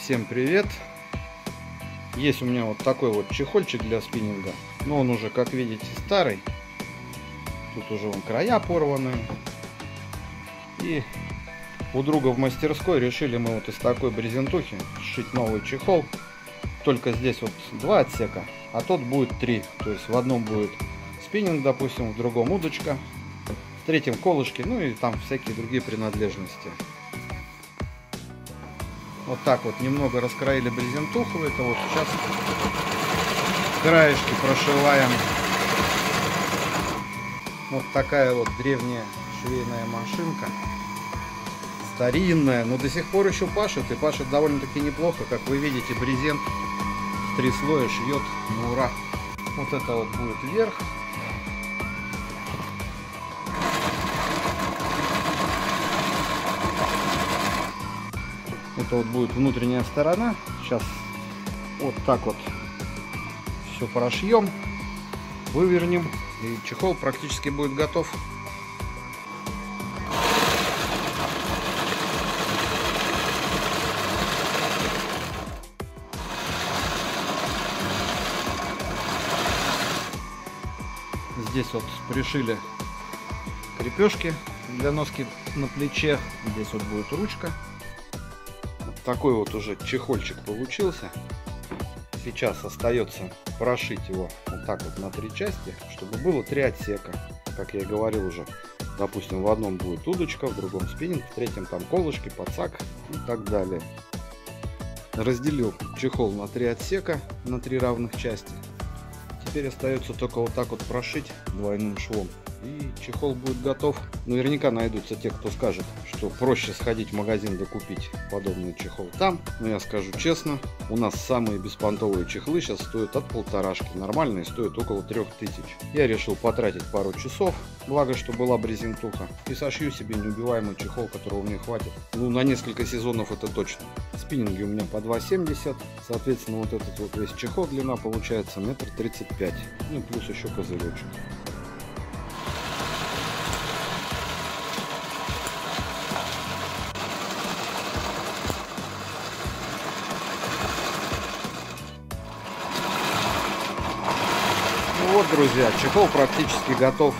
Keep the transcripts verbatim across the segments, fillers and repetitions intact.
Всем привет! Есть у меня вот такой вот чехольчик для спиннинга, но он уже, как видите, старый. Тут уже вон края порваны. И у друга в мастерской решили мы вот из такой брезентухи сшить новый чехол. Только здесь вот два отсека, а тот будет три. То есть в одном будет спиннинг, допустим, в другом удочка, в третьем колышки, ну и там всякие другие принадлежности. Вот так вот немного раскроили брезентуху. Это вот сейчас краешки прошиваем. Вот такая вот древняя швейная машинка. Старинная, но до сих пор еще пашет. И пашет довольно-таки неплохо. Как вы видите, брезент в три слоя шьет на ура. Вот это вот будет вверх. Это вот будет внутренняя сторона. Сейчас вот так вот все прошьем, вывернем, и чехол практически будет готов. Здесь вот пришили крепежки для носки на плече. Здесь вот будет ручка. Такой вот уже чехольчик получился. Сейчас остается прошить его вот так вот на три части, чтобы было три отсека. Как я и говорил уже, допустим, в одном будет удочка, в другом спиннинг, в третьем там колышки, подсак и так далее. Разделил чехол на три отсека, на три равных части. Теперь остается только вот так вот прошить двойным швом, и чехол будет готов. Наверняка найдутся те, кто скажет, что проще сходить в магазин да купить подобный чехол там. Но я скажу честно, у нас самые беспонтовые чехлы сейчас стоят от полторашки. Нормальные стоят около трех тысяч. Я решил потратить пару часов, благо что была брезентуха, и сошью себе неубиваемый чехол, которого мне хватит. Ну, на несколько сезонов это точно. Спиннинги у меня по два семьдесят. Соответственно, вот этот вот весь чехол, длина получается метр тридцать пять. Ну, плюс еще козыречек. Вот, друзья, чехол практически готов.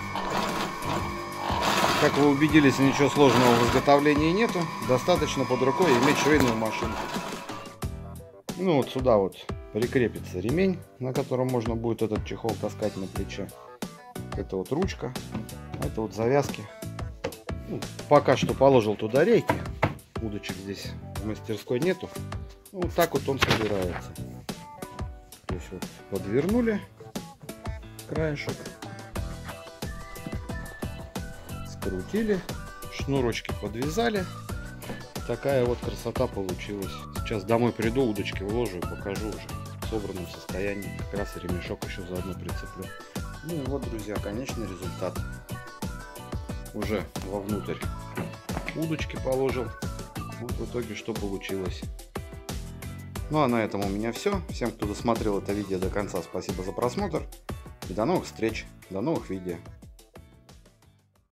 Как вы убедились, ничего сложного в изготовлении нету. Достаточно под рукой иметь швейную машинку. Ну вот сюда вот прикрепится ремень, на котором можно будет этот чехол таскать на плече. Это вот ручка, а это вот завязки. Ну, пока что положил туда рейки. Удочек здесь в мастерской нету. Ну, вот так вот он собирается. То есть вот подвернули краешек, скрутили, шнурочки подвязали. Такая вот красота получилась. Сейчас домой приду, удочки вложу и покажу уже в собранном состоянии. Как раз и ремешок еще заодно прицеплю. Ну и вот, друзья, конечный результат. Уже вовнутрь удочки положил. Вот в итоге что получилось. Ну а на этом у меня все. Всем, кто досмотрел это видео до конца, спасибо за просмотр. И до новых встреч, до новых видео.